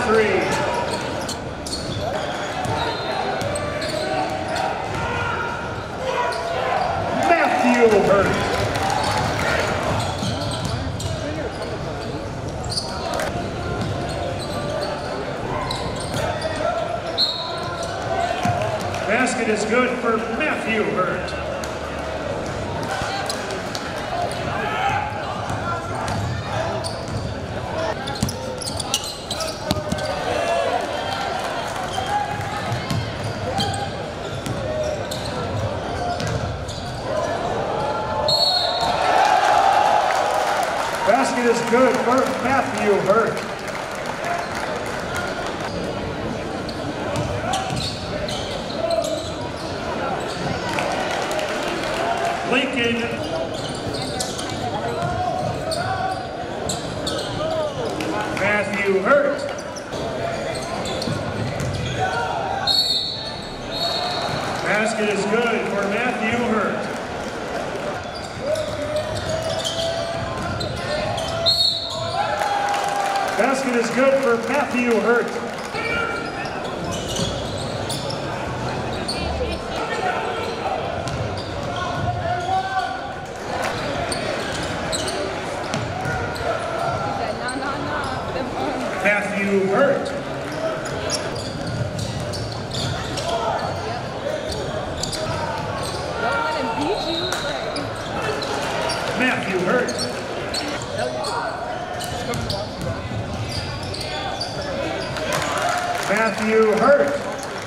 3. Matthew Hurt. Basket is good for Matthew Hurt. Basket is good for Matthew Hurt. Lincoln. Matthew Hurt. Basket is good for Matthew Hurt. Basket is good for Matthew Hurt. Matthew Hurt. Matthew Hurt. Matthew Hurt.